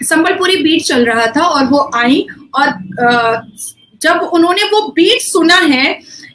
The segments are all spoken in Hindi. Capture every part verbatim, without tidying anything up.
संबलपुरी बीट चल रहा था और वो आई और जब उन्होंने वो बीट सुना है,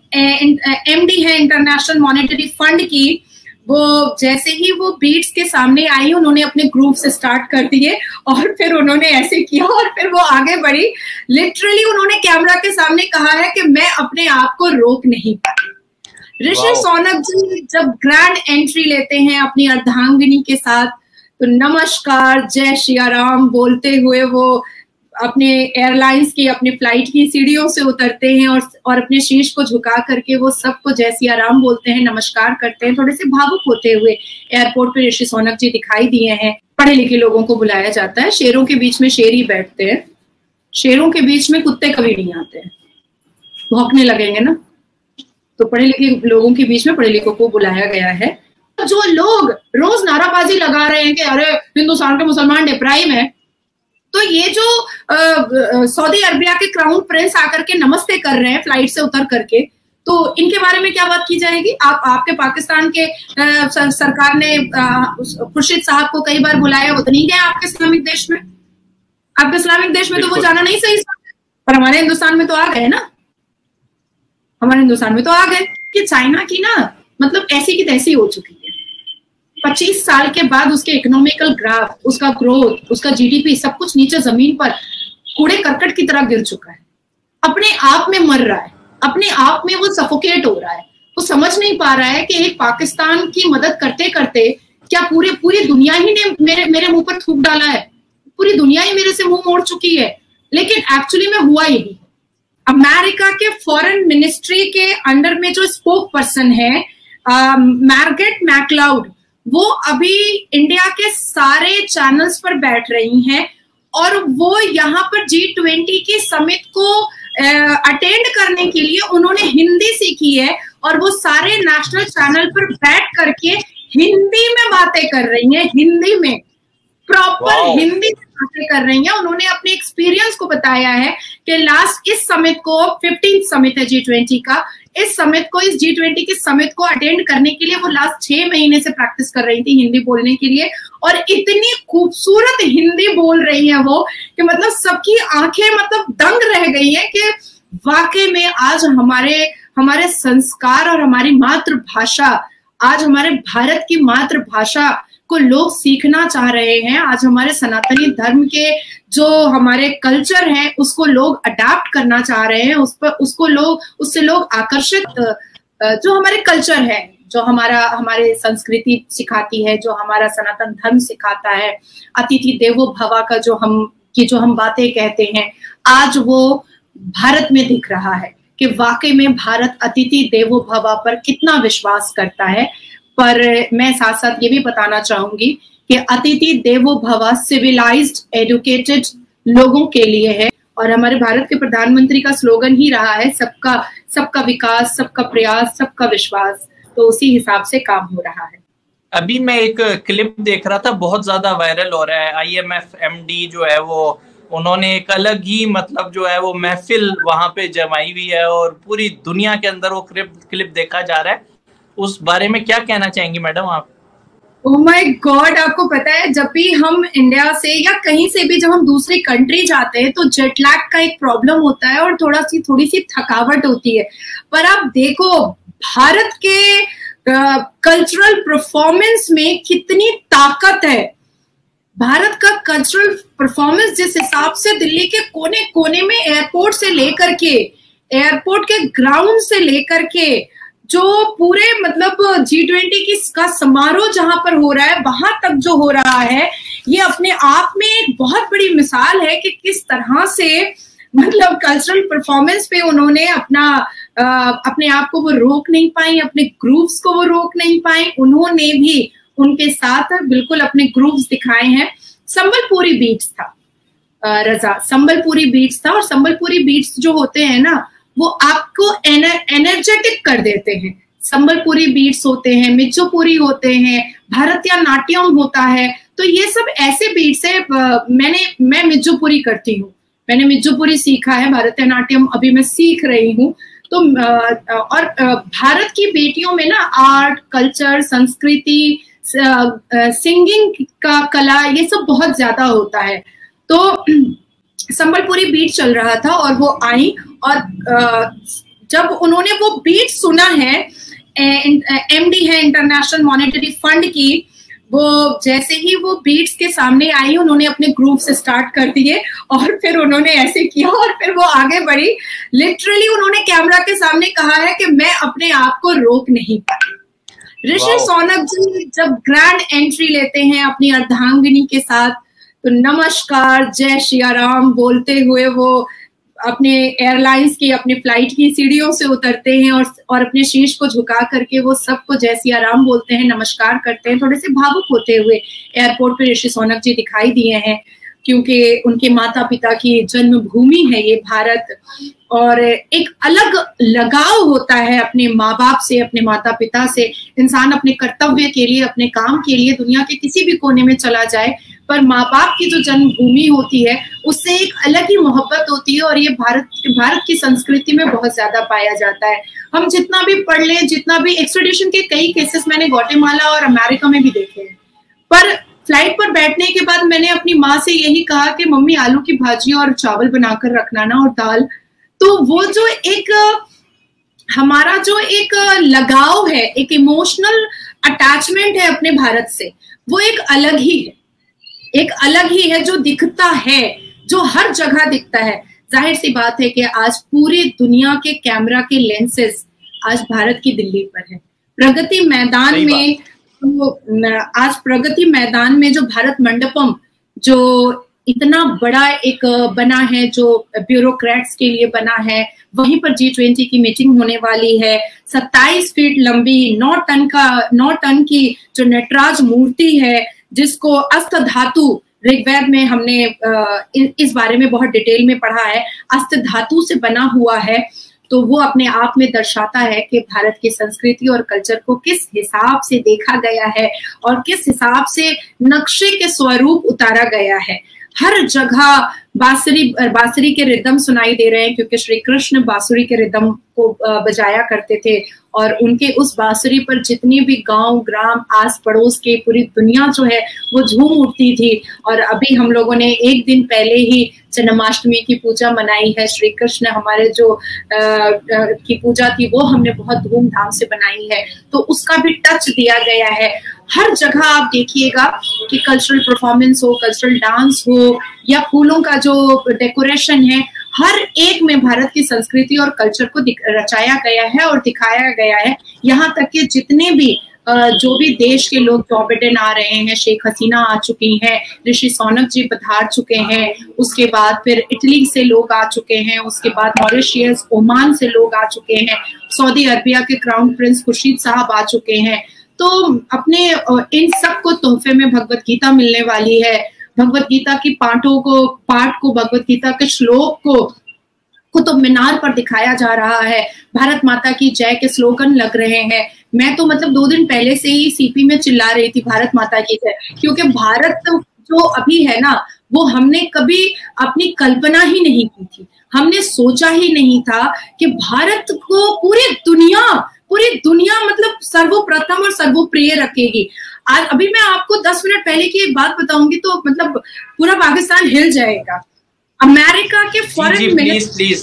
एमडी है इंटरनेशनल मॉनेटरी फंड की, वो जैसे ही वो बीट्स के सामने आई उन्होंने अपने ग्रुप से स्टार्ट कर दिए और फिर उन्होंने ऐसे किया और फिर वो आगे बढ़ी। लिटरली उन्होंने कैमरा के सामने कहा है कि मैं अपने आप को रोक नहीं पाई। ऋषि सोनक जी जब ग्रैंड एंट्री लेते हैं अपनी अर्धांगिनी के साथ, तो नमस्कार जय सिया राम बोलते हुए वो अपने एयरलाइंस की, अपने फ्लाइट की सीढ़ियों से उतरते हैं और और अपने शीश को झुका करके वो सबको जय सिया राम बोलते हैं, नमस्कार करते हैं। थोड़े से भावुक होते हुए एयरपोर्ट पे ऋषि सोनक जी दिखाई दिए हैं। पढ़े लिखे लोगों को बुलाया जाता है, शेरों के बीच में शेर ही बैठते हैं, शेरों के बीच में कुत्ते कभी नहीं आते हैं, भौंकने लगेंगे ना। तो पढ़े लिखे लोगों के बीच में पढ़े लिखों को बुलाया गया है। जो लोग रोज नाराबाजी लगा रहे हैं कि अरे हिंदुस्तान के मुसलमान डिप्राइव है, तो ये जो सऊदी अरबिया के क्राउन प्रिंस आकर के नमस्ते कर रहे हैं फ्लाइट से उतर करके, तो इनके बारे में क्या बात की जाएगी? आप आपके पाकिस्तान के आ, सर, सरकार ने खुर्शीद साहब को कई बार बुलाया, वो तो नहीं गए आपके इस्लामिक देश में। आपके इस्लामिक देश में तो वो जाना नहीं सही, पर हमारे हिंदुस्तान में तो आ गए ना, हमारे हिंदुस्तान में तो आ गए। कि चाइना की ना मतलब ऐसी की तैसी हो चुकी है। पच्चीस साल के बाद उसके इकोनॉमिकल ग्राफ, उसका ग्रोथ, उसका जीडीपी सब कुछ नीचे जमीन पर कूड़े करकट की तरह गिर चुका है, अपने आप में मर रहा है, अपने आप में वो सफोकेट हो रहा है। वो समझ नहीं पा रहा है कि एक पाकिस्तान की मदद करते करते क्या पूरे पूरी दुनिया ही ने मेरे मेरे मुंह पर थूक डाला है, पूरी दुनिया ही मेरे से मुंह मोड़ चुकी है। लेकिन एक्चुअली में हुआ यही। अमेरिका के फॉरेन मिनिस्ट्री के अंडर में जो स्पोक पर्सन है मार्गरेट मैकलाउड, वो अभी इंडिया के सारे चैनल्स पर बैठ रही हैं और वो यहाँ पर जी ट्वेंटी की समिट को अटेंड करने के लिए उन्होंने हिंदी सीखी है और वो सारे नेशनल चैनल पर बैठ करके हिंदी में बातें कर रही हैं, हिंदी में प्रॉपर हिंदी में बातें कर रही हैं। उन्होंने अपने एक्सपीरियंस को बताया है कि लास्ट इस समिट को फिफ्टींथ समिट है जी ट्वेंटी का, इस समिट को इस जी ट्वेंटी की समिट को अटेंड करने के लिए वो लास्ट छह महीने से प्रैक्टिस कर रही थी हिंदी बोलने के लिए, और इतनी खूबसूरत हिंदी बोल रही है वो कि मतलब सबकी आंखें मतलब दंग रह गई है कि वाकई में आज हमारे हमारे संस्कार और हमारी मातृभाषा, आज हमारे भारत की मातृभाषा को लोग सीखना चाह रहे हैं। आज हमारे सनातनी धर्म के जो हमारे कल्चर है उसको लोग अडाप्ट करना चाह रहे हैं, उस पर उसको लोग उससे लोग आकर्षित, जो हमारे कल्चर है, जो हमारा हमारे संस्कृति सिखाती है, जो हमारा सनातन धर्म सिखाता है, अतिथि देवो भव का जो हम की जो हम बातें कहते हैं, आज वो भारत में दिख रहा है कि वाकई में भारत अतिथि देवो भव पर कितना विश्वास करता है। पर मैं साथ साथ ये भी बताना चाहूंगी कि अतिथि देवो भव सिविलाइज्ड एजुकेटेड लोगों के लिए है और हमारे भारत के प्रधानमंत्री का स्लोगन ही रहा है सबका सबका विकास, सबका प्रयास, सबका विश्वास। तो उसी हिसाब से काम हो रहा है। अभी मैं एक क्लिप देख रहा था, बहुत ज्यादा वायरल हो रहा है। आईएमएफ एमडी जो है वो उन्होंने एक अलग ही मतलब जो है वो महफिल वहां पे जमाई हुई है और पूरी दुनिया के अंदर वो क्लिप क्लिप देखा जा रहा है। उस बारे में क्या कहना चाहेंगी मैडम आप? ओह माय गॉड, आपको पता है जब भी हम इंडिया से या कहीं से भी जब हम दूसरी कंट्री जाते हैं तो जेट लैग का एक प्रॉब्लम होता है और थोड़ा सी थोड़ी सी थकावट होती है। पर आप देखो भारत के कल्चरल uh, परफॉर्मेंस में कितनी ताकत है। भारत का कल्चरल परफॉर्मेंस जिस हिसाब से दिल्ली के कोने कोने में एयरपोर्ट से लेकर के, एयरपोर्ट के ग्राउंड से लेकर के जो पूरे मतलब जी ट्वेंटी की का समारोह जहां पर हो रहा है वहां तक जो हो रहा है, ये अपने आप में एक बहुत बड़ी मिसाल है कि किस तरह से मतलब कल्चरल परफॉर्मेंस पे उन्होंने अपना आ, अपने आप को वो रोक नहीं पाई, अपने ग्रुप्स को वो रोक नहीं पाई। उन्होंने भी उनके साथ बिल्कुल अपने ग्रुप्स दिखाए हैं। संबलपुरी बीट्स था आ, रजा संबलपुरी बीट्स था और संबलपुरी बीट्स जो होते हैं ना वो आपको एनर, एनर्जेटिक कर देते हैं। संबलपुरी बीट्स होते हैं, मिज्जोपुरी होते हैं, भरतनाट्यम होता है। तो ये सब ऐसे बीट्स है। मैंने मैं मिज्जोपुरी करती हूँ, मैंने मिज्जोपुरी सीखा है, भरतनाट्यम अभी मैं सीख रही हूँ। तो और भारत की बेटियों में ना आर्ट, कल्चर, संस्कृति, सिंगिंग का कला, ये सब बहुत ज्यादा होता है। तो संबलपुरी बीट चल रहा था और वो आई, और जब उन्होंने वो बीट सुना है, एमडी है इंटरनेशनल मॉनेटरी फंड की, वो जैसे ही वो बीट्स के सामने आई, उन्होंने अपने ग्रुप से स्टार्ट कर दिए और फिर उन्होंने ऐसे किया और फिर वो आगे बढ़ी। लिटरली उन्होंने कैमरा के सामने कहा है कि मैं अपने आप को रोक नहीं पाई। ऋषि सोनक जी जब ग्रैंड एंट्री लेते हैं अपनी अर्धांगिनी के साथ, तो नमस्कार जय सिया राम बोलते हुए वो अपने एयरलाइंस की, अपने फ्लाइट की सीढ़ियों से उतरते हैं और और अपने शीश को झुका करके वो सबको जय सिया राम बोलते हैं, नमस्कार करते हैं। थोड़े से भावुक होते हुए एयरपोर्ट पे ऋषि सोनक जी दिखाई दिए हैं, क्योंकि उनके माता पिता की जन्मभूमि है ये भारत, और एक अलग लगाव होता है अपने माँ बाप से, अपने माता पिता से। इंसान अपने कर्तव्य के लिए, अपने काम के लिए दुनिया के किसी भी कोने में चला जाए, पर माँ बाप की जो जन्मभूमि होती है उससे एक अलग ही मोहब्बत होती है, और ये भारत भारत की संस्कृति में बहुत ज्यादा पाया जाता है। हम जितना भी पढ़ लें, जितना भी, एक्सट्रेडिशन के कई केसेस मैंने ग्वाटेमाला और अमेरिका में भी देखे हैं, पर फ्लाइट पर बैठने के बाद मैंने अपनी माँ से यही कहा कि मम्मी आलू की भाजी और चावल बनाकर रखना ना, और दाल। तो वो जो एक हमारा जो एक लगाव है, एक इमोशनल अटैचमेंट है अपने भारत से, वो एक अलग ही है, एक अलग ही है, जो दिखता है, जो हर जगह दिखता है। जाहिर सी बात है कि आज पूरी दुनिया के कैमरा के लेंसेज आज भारत की दिल्ली पर है। प्रगति मैदान में तो आज प्रगति मैदान में जो भारत मंडपम जो इतना बड़ा एक बना है, जो ब्यूरोक्रेट्स के लिए बना है, वहीं पर जी ट्वेंटी की मीटिंग होने वाली है। सत्ताईस फीट लंबी, नौ टन का नौ टन की जो नटराज मूर्ति है, जिसको अस्त धातु, ऋग्वेद में हमने इस बारे में बहुत डिटेल में पढ़ा है, अस्त धातु से बना हुआ है। तो वो अपने आप में दर्शाता है कि भारत की संस्कृति और कल्चर को किस हिसाब से देखा गया है और किस हिसाब से नक्शे के स्वरूप उतारा गया है। हर जगह बांसुरी बांसुरी के रिदम सुनाई दे रहे हैं, क्योंकि श्री कृष्ण बांसुरी के रिदम को बजाया करते थे, और उनके उस बांसुरी पर जितनी भी गांव ग्राम आस पड़ोस के पूरी दुनिया जो है वो झूम उठती थी। और अभी हम लोगों ने एक दिन पहले ही जन्माष्टमी की पूजा मनाई है। श्री कृष्ण हमारे जो आ, आ, की पूजा थी वो हमने बहुत धूमधाम से बनाई है, तो उसका भी टच दिया गया है। हर जगह आप देखिएगा कि कल्चरल परफॉर्मेंस हो, कल्चरल डांस हो, या फूलों का जो डेकोरेशन है, हर एक में भारत की संस्कृति और कल्चर को रचाया गया है और दिखाया गया है। यहाँ तक कि जितने भी जो भी देश के लोग, जो बिडेन आ रहे हैं, शेख हसीना आ चुकी हैं, ऋषि सोनक जी पधार चुके हैं, उसके बाद फिर इटली से लोग आ चुके हैं, उसके बाद मॉरिशियस, ओमान से लोग आ चुके हैं, सऊदी अरबिया के क्राउन प्रिंस खुर्शीद साहब आ चुके हैं। तो अपने इन सब को तोहफे में भगवत गीता मिलने वाली है। भगवत गीता की पाठों को पाठ को भगवत गीता के श्लोक को कुतुब मीनार पर दिखाया जा रहा है। भारत माता की जय के स्लोगन लग रहे हैं। मैं तो मतलब दो दिन पहले से ही सीपी में चिल्ला रही थी भारत माता की जय, क्योंकि भारत जो अभी है ना, वो हमने कभी अपनी कल्पना ही नहीं की थी। हमने सोचा ही नहीं था कि भारत को पूरी दुनिया पूरी दुनिया मतलब सर्वप्रथम और सर्वप्रिय रखेगी। आज अभी मैं आपको दस मिनट पहले की एक बात बताऊंगी तो मतलब पूरा पाकिस्तान हिल जाएगा। अमेरिका के फॉरेन मिनिस्ट्री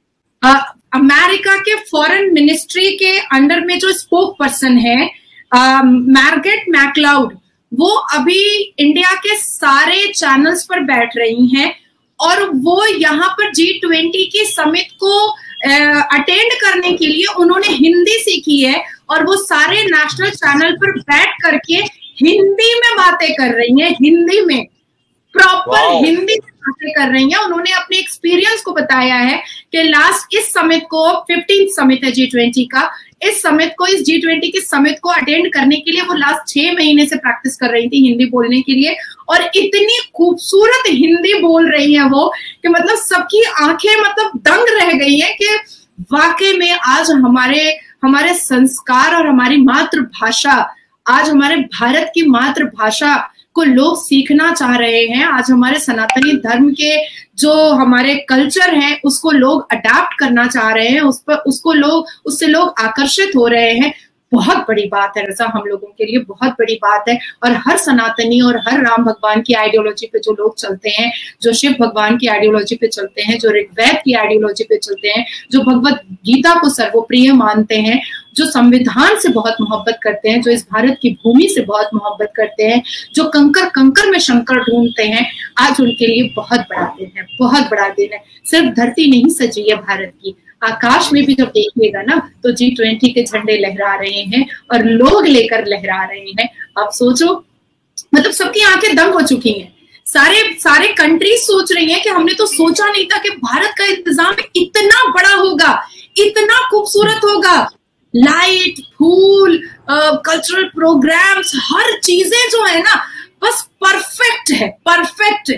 अमेरिका के फॉरेन मिनिस्ट्री के अंडर में जो स्पोक पर्सन है मार्गरेट मैकलाउड, वो अभी इंडिया के सारे चैनल्स पर बैठ रही हैं और वो यहाँ पर जी ट्वेंटी की समिट को अटेंड करने के लिए उन्होंने हिंदी सीखी है और वो सारे नेशनल चैनल पर बैठ करके हिंदी में बातें कर रही हैं, हिंदी में प्रॉपर हिंदी में बातें कर रही हैं। उन्होंने अपने एक्सपीरियंस को बताया है कि लास्ट इस समिट को फिफ्टींथ समिट है जी ट्वेंटी का, इस समिट को इस जी ट्वेंटी की समिट को अटेंड करने के लिए वो लास्ट छह महीने से प्रैक्टिस कर रही थी हिंदी बोलने के लिए, और इतनी खूबसूरत हिंदी बोल रही है वो कि मतलब सबकी आंखें मतलब दंग रह गई है कि वाकई में आज हमारे हमारे संस्कार और हमारी मातृभाषा, आज हमारे भारत की मातृभाषा को लोग सीखना चाह रहे हैं। आज हमारे सनातनी धर्म के जो हमारे कल्चर है उसको लोग अडॉप्ट करना चाह रहे हैं, उस पर उसको लोग उससे लोग आकर्षित हो रहे हैं। बहुत बड़ी बात है रजा, हम लोगों के लिए बहुत बड़ी बात है। और हर सनातनी और हर राम भगवान की आइडियोलॉजी पे जो लोग चलते हैं, जो शिव भगवान की आइडियोलॉजी पे चलते हैं, जो ऋग्वेद की आइडियोलॉजी पे चलते हैं, जो भगवत गीता को सर्वप्रिय मानते हैं, जो संविधान से बहुत मोहब्बत करते हैं, जो इस भारत की भूमि से बहुत मोहब्बत करते हैं, जो कंकर कंकर में शंकर ढूंढते हैं, आज उनके लिए बहुत बड़ा दिन है, बहुत बड़ा दिन है। सिर्फ धरती नहीं सजी है भारत की, आकाश में भी जब देखिएगा ना तो जी ट्वेंटी के झंडे लहरा रहे हैं और लोग लेकर लहरा रहे हैं। आप सोचो, मतलब सबकी आंखें दंग हो चुकी हैं। सारे सारे कंट्रीज सोच रही हैं कि हमने तो सोचा नहीं था कि भारत का इंतजाम इतना बड़ा होगा, इतना खूबसूरत होगा। लाइट, फूल, कल्चरल प्रोग्राम्स, हर चीजें जो है ना बस परफेक्ट है, परफेक्ट।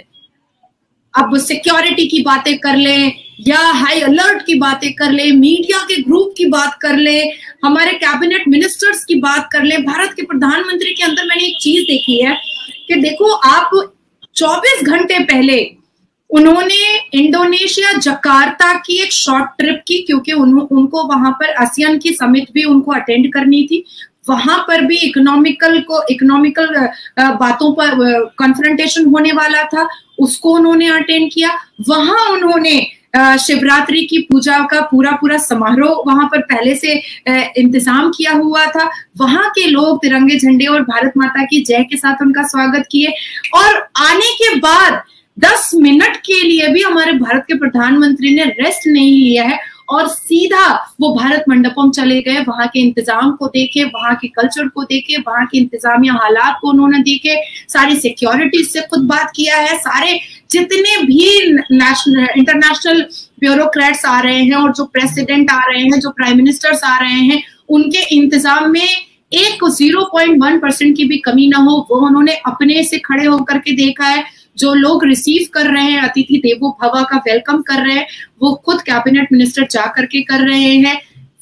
अब सिक्योरिटी की बातें कर ले या हाई अलर्ट की बातें कर ले, मीडिया के ग्रुप की बात कर ले, हमारे कैबिनेट मिनिस्टर्स की बात कर ले, भारत के प्रधानमंत्री के अंदर मैंने एक चीज देखी है कि देखो आप चौबीस घंटे पहले उन्होंने इंडोनेशिया जकार्ता की एक शॉर्ट ट्रिप की, क्योंकि उन, उनको वहां पर आसियान की समिट भी उनको अटेंड करनी थी। वहां पर भी इकोनॉमिकल को इकोनॉमिकल बातों पर कॉन्फ्रंटेशन होने वाला था, उसको उन्होंने अटेंड किया। वहां उन्होंने शिवरात्रि की पूजा का पूरा पूरा समारोह वहां पर पहले से इंतजाम किया हुआ था। वहां के लोग तिरंगे झंडे और भारत माता की जय के साथ उनका स्वागत किए। और आने के बाद दस मिनट के लिए भी हमारे भारत के प्रधानमंत्री ने रेस्ट नहीं लिया है और सीधा वो भारत मंडपम चले गए। वहां के इंतजाम को देखे, वहां के कल्चर को देखे, वहां के इंतजामिया हालात को उन्होंने देखे, सारी सिक्योरिटी से खुद बात किया है। सारे जितने भी नेशनल इंटरनेशनल ब्यूरोक्रेट्स आ रहे हैं और जो प्रेसिडेंट आ रहे हैं, जो प्राइम मिनिस्टर्स आ रहे हैं, उनके इंतजाम में एक जीरो पॉइंट वन परसेंट की भी कमी ना हो, वो उन्होंने अपने से खड़े होकर के देखा है। जो लोग रिसीव कर रहे हैं, अतिथि देवो भव का वेलकम कर रहे हैं, वो खुद कैबिनेट मिनिस्टर जा करके कर रहे हैं।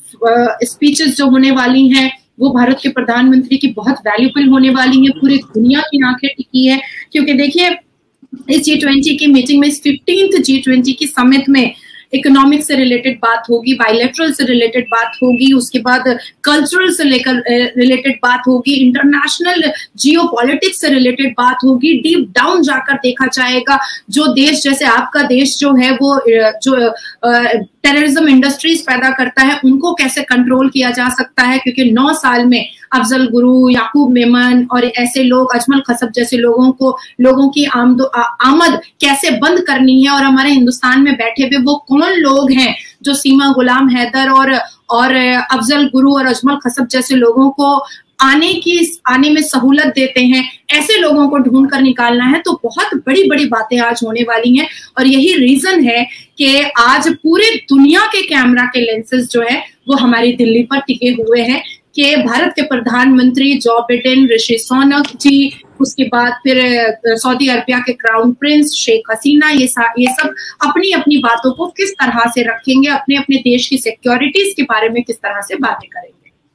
स्पीचेस जो होने वाली हैं वो भारत के प्रधानमंत्री की बहुत वैल्यूबल होने वाली है। पूरी दुनिया की आंखें टिकी है, क्योंकि देखिए इस जी ट्वेंटी की मीटिंग में, इस फिफ्टींथ जी ट्वेंटी की समिट में इकोनॉमिक से रिलेटेड बात होगी, बायलैटरल से रिलेटेड बात होगी, उसके बाद कल्चरल से लेकर रिलेटेड बात होगी, इंटरनेशनल जियोपॉलिटिक्स से रिलेटेड बात होगी। डीप डाउन जाकर देखा जाएगा जो देश, जैसे आपका देश जो है वो जो टेररिज्म इंडस्ट्रीज पैदा करता है, उनको कैसे कंट्रोल किया जा सकता है, क्योंकि नौ साल में अफजल गुरु, याकूब मेमन और ऐसे लोग, अजमल खसब जैसे लोगों को लोगों की आमदो आमद कैसे बंद करनी है। और हमारे हिंदुस्तान में बैठे हुए वो कौन लोग हैं जो सीमा गुलाम हैदर और और अफजल गुरु और अजमल खसब जैसे लोगों को आने की आने में सहूलत देते हैं। ऐसे लोगों को ढूंढ कर निकालना है। तो बहुत बड़ी बड़ी बातें आज होने वाली हैं और यही रीजन है कि आज पूरे दुनिया के कैमरा के लेंसेज जो है वो हमारी दिल्ली पर टिके हुए हैं कि भारत के प्रधानमंत्री जो बिडेन, ऋषि सुनक जी, उसके बाद फिर सऊदी अरबिया के क्राउन प्रिंस शेख हसीना, ये ये सब अपनी अपनी बातों को किस तरह से रखेंगे, अपने अपने देश की सिक्योरिटीज के बारे में किस तरह से बातें करेंगे।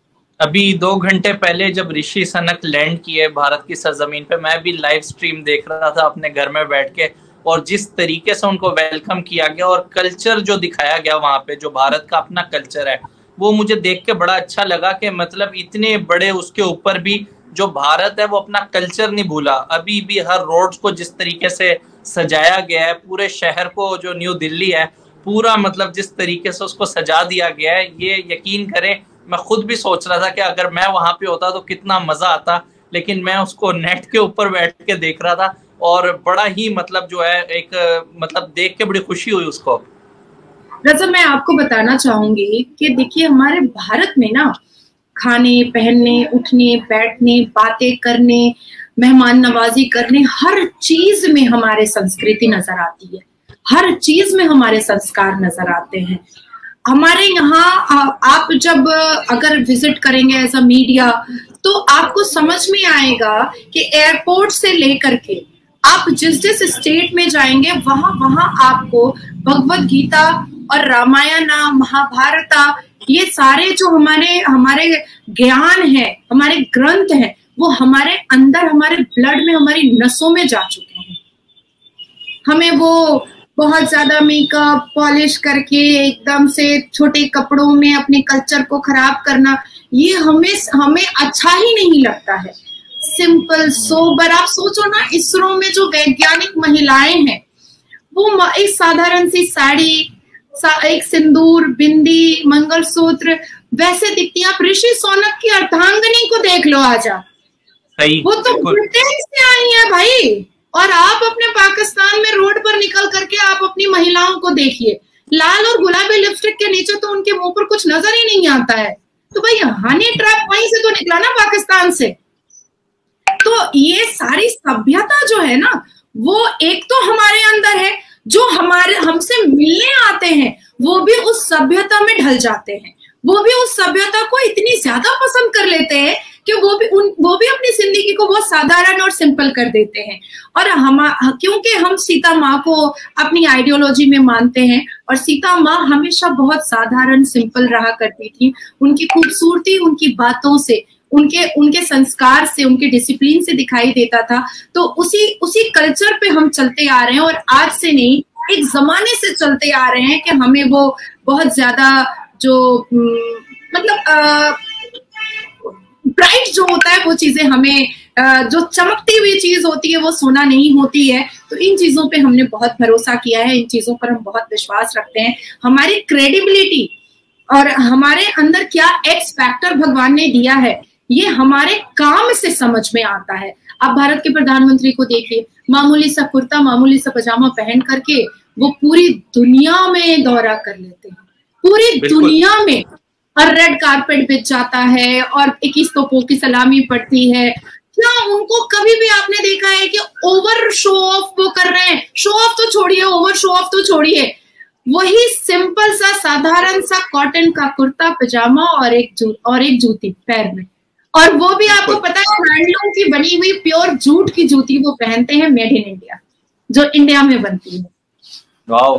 अभी दो घंटे पहले जब ऋषि सुनक लैंड किए भारत की सरजमीन पे, मैं भी लाइव स्ट्रीम देख रहा था अपने घर में बैठ के, और जिस तरीके से उनको वेलकम किया गया और कल्चर जो दिखाया गया वहां पे, जो भारत का अपना कल्चर है, वो मुझे देख के बड़ा अच्छा लगा कि मतलब इतने बड़े उसके ऊपर भी जो भारत है वो अपना कल्चर नहीं भूला। अभी भी हर रोड्स को जिस तरीके से सजाया गया है, पूरे शहर को, जो न्यू दिल्ली है पूरा, मतलब जिस तरीके से उसको सजा दिया गया है, ये यकीन करें मैं खुद भी सोच रहा था कि अगर मैं वहां पे होता तो कितना मजा आता, लेकिन मैं उसको नेट के ऊपर बैठ के देख रहा था और बड़ा ही मतलब जो है एक मतलब देख के बड़ी खुशी हुई उसको। रज़ा, मैं आपको बताना चाहूंगी कि देखिए हमारे भारत में ना खाने, पहनने, उठने, बैठने, बातें करने, मेहमान नवाजी करने, हर चीज में हमारे संस्कृति नजर आती है, हर चीज में हमारे संस्कार नजर आते हैं। हमारे यहाँ आप जब अगर विजिट करेंगे एज अ मीडिया तो आपको समझ में आएगा कि एयरपोर्ट से लेकर के आप जिस जिस स्टेट में जाएंगे वहां वहां आपको भगवत गीता और रामायण, महाभारत, ये सारे जो हमारे हमारे ज्ञान है, हमारे ग्रंथ हैं, वो हमारे अंदर, हमारे ब्लड में, हमारी नसों में जा चुके हैं। हमें वो बहुत ज्यादा मेकअप पॉलिश करके एकदम से छोटे कपड़ों में अपने कल्चर को खराब करना, ये हमें हमें अच्छा ही नहीं लगता है। सिंपल सोबर, आप सोचो ना, इसरो में जो वैज्ञानिक महिलाएं हैं वो एक साधारण सी साड़ी, एक सिंदूर, बिंदी, मंगलसूत्र, वैसे दिखती हैं। आप ऋषि सोनक की अर्धांगिनी को देख लो आज आप, वो तो ब्रिटेन से आई है भाई। और आप अपने पाकिस्तान में रोड पर निकल करके आप अपनी महिलाओं को देखिए, लाल और गुलाबी लिपस्टिक के नीचे तो उनके मुंह पर कुछ नजर ही नहीं आता है। तो भाई हनी ट्रैप वहीं से तो निकला ना, पाकिस्तान से। तो ये सारी सभ्यता जो है ना, वो एक तो हमारे अंदर है, जो हमारे हमसे मिलने आते हैं वो भी उस सभ्यता में ढल जाते हैं, वो भी उस सभ्यता को इतनी ज्यादा पसंद कर लेते हैं कि वो भी उन वो भी अपनी जिंदगी को बहुत साधारण और सिंपल कर देते हैं। और हम, क्योंकि हम सीता माँ को अपनी आइडियोलॉजी में मानते हैं, और सीता माँ हमेशा बहुत साधारण सिंपल रहा करती थी। उनकी खूबसूरती उनकी बातों से, उनके उनके संस्कार से, उनके डिसिप्लिन से दिखाई देता था। तो उसी उसी कल्चर पे हम चलते आ रहे हैं, और आज से नहीं, एक जमाने से चलते आ रहे हैं कि हमें वो बहुत ज्यादा जो मतलब ब्राइट जो होता है वो चीजें हमें, जो चमकती हुई चीज होती है वो सोना नहीं होती है। तो इन चीजों पे हमने बहुत भरोसा किया है, इन चीजों पर हम बहुत विश्वास रखते हैं। हमारी क्रेडिबिलिटी और हमारे अंदर क्या एक्स फैक्टर भगवान ने दिया है, ये हमारे काम से समझ में आता है। आप भारत के प्रधानमंत्री को देखिए, मामूली सा कुर्ता, मामूली सा पजामा पहन करके वो पूरी दुनिया में दौरा कर लेते हैं, पूरी दुनिया में। और रेड कारपेट बिछ जाता है और इक्कीस तोपों की सलामी पड़ती है। क्या उनको कभी भी आपने देखा है कि ओवर शो ऑफ वो कर रहे हैं? शो ऑफ तो छोड़िए, ओवर शो ऑफ तो छोड़िए, वही सिंपल सा साधारण सा कॉटन का कुर्ता पजामा और एक जू और एक जूती पैर में, और वो भी आपको पता है हैंडलूम की बनी हुई प्योर जूट की जूती वो पहनते हैं, मेड इन इंडिया, जो इंडिया में बनती है। वाओ।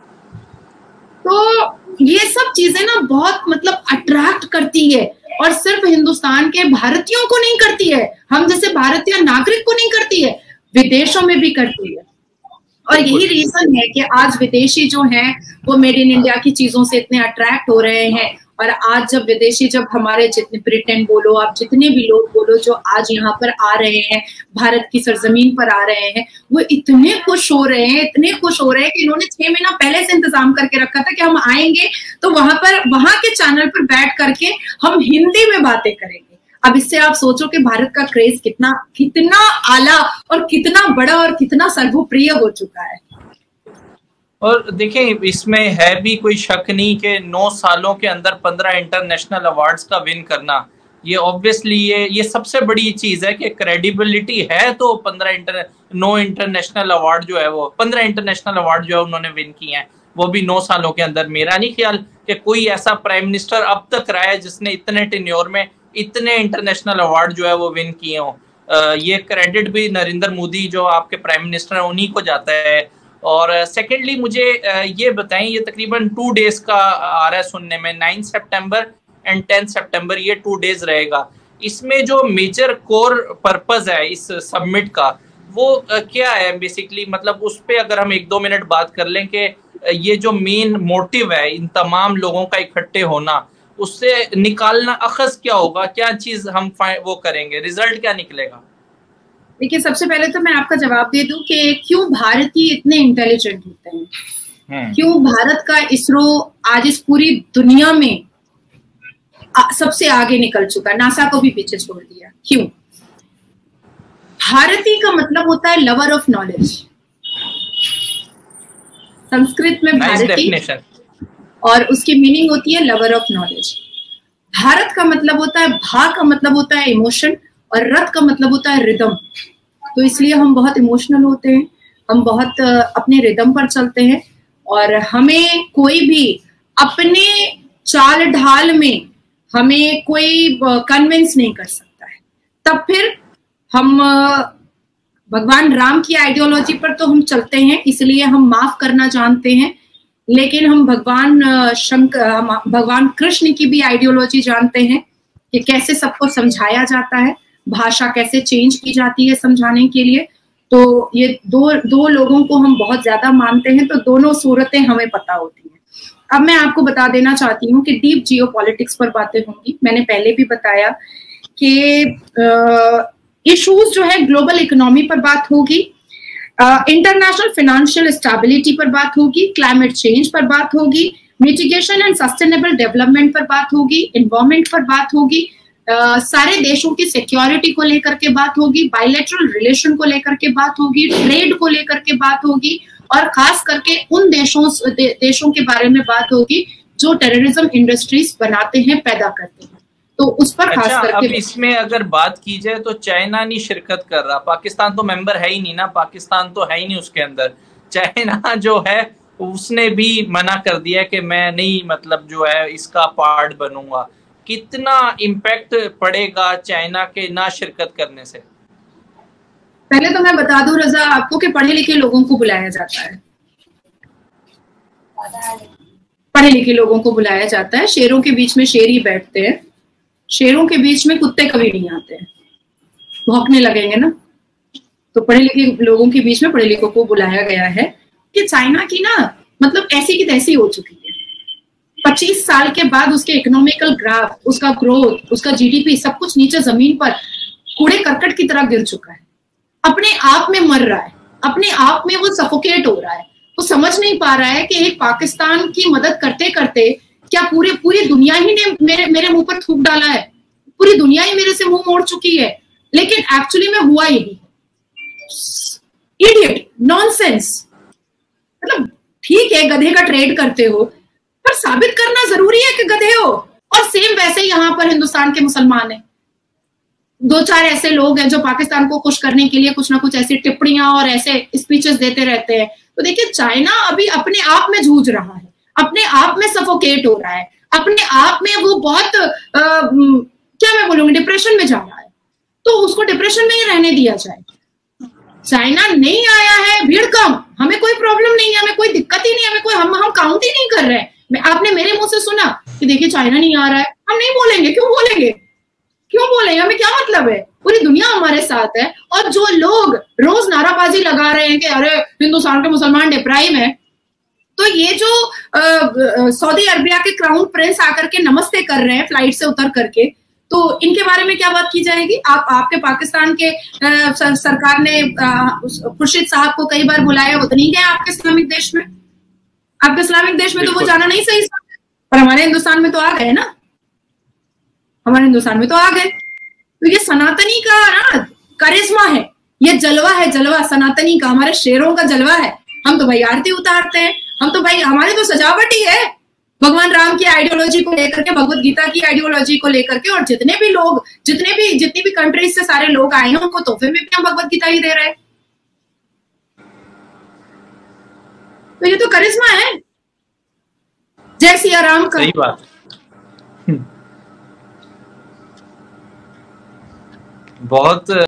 तो ये सब चीजें ना बहुत मतलब अट्रैक्ट करती है, और सिर्फ हिंदुस्तान के भारतीयों को नहीं करती है, हम जैसे भारतीय नागरिक को नहीं करती है, विदेशों में भी करती है। और यही रीजन है कि आज विदेशी जो हैं वो मेड इन इंडिया की चीजों से इतने अट्रैक्ट हो रहे हैं। और आज जब विदेशी, जब हमारे जितने ब्रिटेन बोलो, आप जितने भी लोग बोलो जो आज यहाँ पर आ रहे हैं, भारत की सरजमीन पर आ रहे हैं, वो इतने खुश हो रहे हैं, इतने खुश हो रहे हैं कि इन्होंने छह महीना पहले से इंतजाम करके रखा था कि हम आएंगे तो वहां पर, वहां के चैनल पर बैठ करके हम हिंदी में बातें करेंगे। अब इससे आप सोचो कि भारत का क्रेज कितना कितना आला और कितना बड़ा और कितना सर्वप्रिय हो चुका है। और देखिए, इसमें है भी कोई शक नहीं कि नौ सालों के अंदर पंद्रह इंटरनेशनल अवार्ड्स का विन करना, ये ऑब्वियसली ये ये सबसे बड़ी चीज है कि क्रेडिबिलिटी है। तो पंद्रह इंटर नौ इंटरनेशनल अवार्ड जो है वो पंद्रह इंटरनेशनल अवार्ड जो है उन्होंने विन किए हैं, वो भी नौ सालों के अंदर। मेरा नहीं ख्याल कि कोई ऐसा प्राइम मिनिस्टर अब तक रहा है जिसने इतने टेन्योर में इतने इंटरनेशनल अवार्ड जो है वो विन किए हों। ये क्रेडिट भी नरेंद्र मोदी जो आपके प्राइम मिनिस्टर हैं उन्हीं को जाता है। और सेकेंडली मुझे ये बताएं, ये तकरीबन टू डेज का आ रहा है सुनने में, नाइन सितंबर एंड टेन सितंबर, ये टू डेज रहेगा। इसमें जो मेजर कोर पर्पस है इस सबमिट का वो क्या है बेसिकली? मतलब उस पर अगर हम एक दो मिनट बात कर लें कि ये जो मेन मोटिव है इन तमाम लोगों का इकट्ठे होना, उससे निकालना अखज़ क्या होगा, क्या चीज हम वो करेंगे, रिजल्ट क्या निकलेगा? देखिए, सबसे पहले तो मैं आपका जवाब दे दूं कि क्यों भारतीय इतने इंटेलिजेंट होते हैं, क्यों भारत का इसरो आज इस पूरी दुनिया में सबसे आगे निकल चुका, नासा को भी पीछे छोड़ दिया। क्यों? भारतीय का मतलब होता है लवर ऑफ नॉलेज। संस्कृत में भारतीय और उसकी मीनिंग होती है लवर ऑफ नॉलेज। भारत का मतलब होता है, भा का मतलब होता है इमोशन, और रथ का मतलब होता है रिदम। तो इसलिए हम बहुत इमोशनल होते हैं, हम बहुत अपने रिदम पर चलते हैं, और हमें कोई भी अपने चाल ढाल में हमें कोई कन्विंस नहीं कर सकता है। तब फिर हम भगवान राम की आइडियोलॉजी पर तो हम चलते हैं, इसलिए हम माफ करना जानते हैं, लेकिन हम भगवान शंकर भगवान कृष्ण की भी आइडियोलॉजी जानते हैं कि कैसे सबको समझाया जाता है, भाषा कैसे चेंज की जाती है समझाने के लिए। तो ये दो दो लोगों को हम बहुत ज्यादा मानते हैं, तो दोनों सूरतें हमें पता होती हैं। अब मैं आपको बता देना चाहती हूँ कि डीप जियोपॉलिटिक्स पर बातें होंगी। मैंने पहले भी बताया कि इश्यूज जो है ग्लोबल इकोनॉमी पर बात होगी, इंटरनेशनल फाइनेंशियल स्टेबिलिटी पर बात होगी, क्लाइमेट चेंज पर बात होगी, मिटिगेशन एंड सस्टेनेबल डेवलपमेंट पर बात होगी, एनवायरमेंट पर बात होगी, Uh, सारे देशों की सिक्योरिटी को लेकर के बात होगी, बायलैटरल रिलेशन को लेकर के बात होगी, ट्रेड को लेकर के बात होगी, और खास करके उन देशों दे, देशों के बारे में बात होगी जो टेररिज्म इंडस्ट्रीज बनाते हैं, पैदा करते हैं। तो उस पर खास अच्छा, करके अब इसमें अगर बात की जाए तो चाइना नहीं शिरकत कर रहा, पाकिस्तान तो मेंबर है ही नहीं ना, पाकिस्तान तो है ही नहीं उसके अंदर। चाइना जो है उसने भी मना कर दिया कि मैं नहीं मतलब जो है इसका पार्ट बनूंगा। कितना इम्पैक्ट पड़ेगा चाइना के ना शिरकत करने से? पहले तो मैं बता दूं रजा आपको कि पढ़े लिखे लोगों को बुलाया जाता है, पढ़े लिखे लोगों को बुलाया जाता है। शेरों के बीच में शेर ही बैठते हैं, शेरों के बीच में कुत्ते कभी नहीं आते हैं, भौंकने लगेंगे ना। तो पढ़े लिखे लोगों के बीच में पढ़े लिखों को बुलाया गया है कि चाइना की ना मतलब ऐसी की तैसी हो चुकी है। पच्चीस साल के बाद उसके इकोनॉमिकल ग्राफ, उसका ग्रोथ, उसका जीडीपी सब कुछ नीचे जमीन पर कूड़े करकट की तरह गिर चुका है, अपने आप में मर रहा है, अपने आप में वो सफोकेट हो रहा है। वो समझ नहीं पा रहा है कि एक पाकिस्तान की मदद करते करते क्या पूरे पूरी दुनिया ही ने मेरे मेरे मुंह पर थूक डाला है, पूरी दुनिया ही मेरे से मुंह मोड़ चुकी है। लेकिन एक्चुअली में हुआ यही, इडियट, नॉनसेंस। मतलब ठीक है गधे का ट्रेड करते हो, पर साबित करना जरूरी है कि गधे हो। और सेम वैसे यहाँ पर हिंदुस्तान के मुसलमान हैं, दो चार ऐसे लोग हैं जो पाकिस्तान को खुश करने के लिए कुछ ना कुछ ऐसी टिप्पणियां और ऐसे स्पीचेस देते रहते हैं। तो देखिए चाइना अभी अपने आप में जूझ रहा है, अपने आप में सफोकेट हो रहा है, अपने आप में वो बहुत आ, क्या मैं बोलूंगी डिप्रेशन में जा रहा है। तो उसको डिप्रेशन में ही रहने दिया जाए। चाइना नहीं आया है, भीड़ कम, हमें कोई प्रॉब्लम नहीं है, हमें कोई दिक्कत ही नहीं है, हमें कोई हम हम काउंट ही नहीं कर रहे हैं। आपने मेरे मुंह से सुना कि देखिए चाइना नहीं आ रहा है, हम नहीं बोलेंगे। क्यों बोलेंगे, क्यों बोलेंगे, हमें क्या मतलब है? पूरी दुनिया हमारे साथ है। और जो लोग रोज नाराबाजी लगा रहे हैं कि अरे हिंदुस्तान के मुसलमान डिप्राइव है, तो ये जो सऊदी अरबिया के क्राउन प्रिंस आकर के नमस्ते कर रहे हैं फ्लाइट से उतर करके, तो इनके बारे में क्या बात की जाएगी? आप आपके पाकिस्तान के आ, सर, सरकार ने खुर्शीद साहब को कई बार बुलाया, वो तो नहीं गए आपके इस्लामिक देश में। आपके इस्लामिक देश में तो वो जाना नहीं सही था, पर हमारे हिंदुस्तान में तो आ गए ना, हमारे हिंदुस्तान में तो आ गए। तो ये सनातनी का ना करिश्मा है, ये जलवा है, जलवा सनातनी का, हमारे शेरों का जलवा है। हम तो भाई आरती उतारते हैं, हम तो भाई हमारी तो सजावट ही है भगवान राम की आइडियोलॉजी को लेकर के, भगवत गीता की आइडियोलॉजी को लेकर के। और जितने भी लोग, जितने भी जितनी भी कंट्रीज से सारे लोग आए हैं, उनको तोहफे में भी हम भगवत गीता ही दे रहे हैं। तो ये तो करिश्मा है, जय सिया राम का। सही बात। बहुत